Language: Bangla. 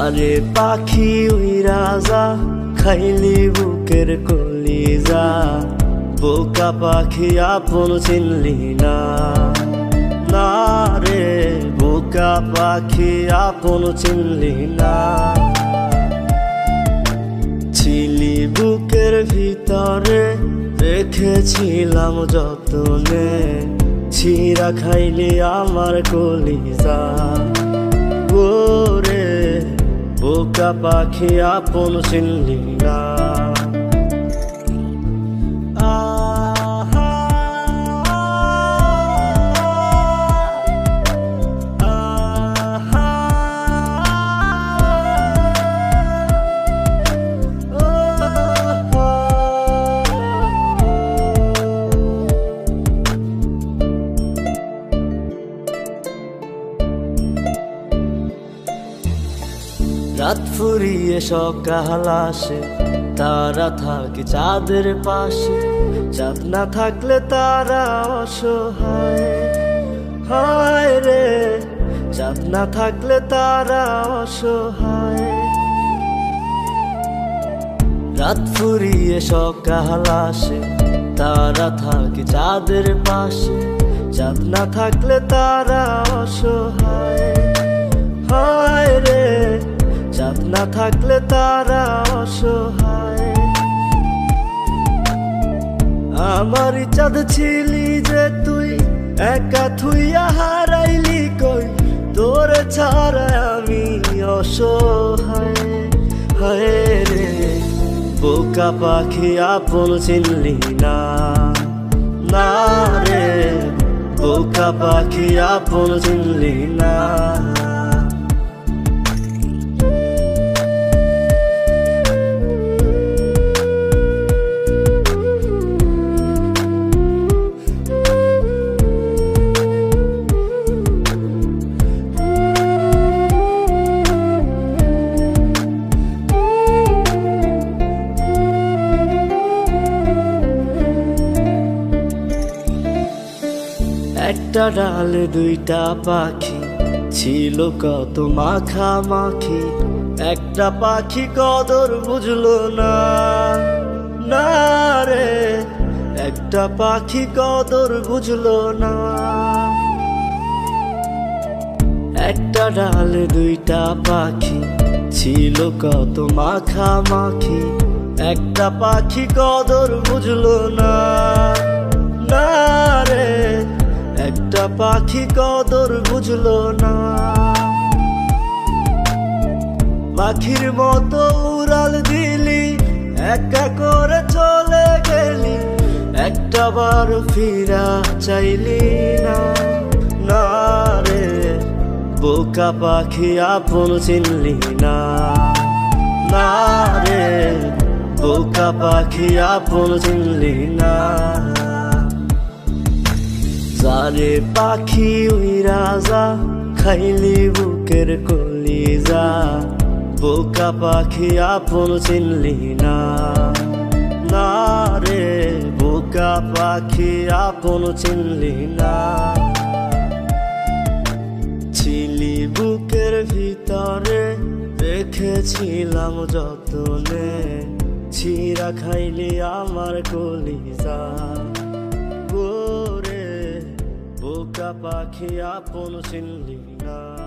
যারে পাখি উইরা যা খাইলি বুকের কলিজা, বোকা পাখি আপন চিনলি না। না রে বোকা পাখি আপন চিনলি না। ছিলি বুকের ভিতরে রেখেছিলাম যতনে, ছিঁড়া খাইলি আমার কলিজা। ওরে বোকা পাখি আপন চিনলি না। রাত ফুরিয়ে সকাল আসে, তারা থাকে চাঁদের পাশে। চাঁদ না থাকলে তারা অসহায়, হায় রে চাঁদ না থাকলে তারা অসহায়। রাত ফুরিয়ে সকাল আসে, তারা থাকে চাঁদের পাশে। চাঁদ না থাকলে তারা অসহায়, হায় রে চাঁদ না থাকলে তারা অসহায়। আমারই চাঁদ ছিলি যে তুই, একা থুইয়া হারাইলি কই। তোর ছাড়া আমি অসহায়, হায় রে বোকা পাখি আপন চিনলি না। না রে বোকা পাখি আপন চিনলি না। একটা ডালে দুইটা পাখি, ছিল কত মাখামাখি। একটা পাখি কদর বুঝলো না। না রে একটা পাখি কদর বুঝলো না। একটা ডালে দুইটা পাখি, ছিল কত মাখামাখি। একটা পাখি কদর বুঝলো না। না রে একটা পাখি কদর বুঝলো না। পাখির মতো উড়াল দিলি, একা করে চলে গেলি। একটা বার ফিরা চাইলি না। না রে বোকা পাখি আপন চিনলি না। না রে বোকা পাখি আপন চিনলি না। যারে পাখি উইরা যা খাইলি বুকের কলিজা, বোকা পাখি আপন চিনলি না। না রে বোকা পাখি আপন চিনলি না। ছিলি বুকের ভিতরে রেখেছিলাম যতনে, ছিঁড়া খাইলি আমার কলিজা। ওরে বোকা পাখি আপন চিনলি না।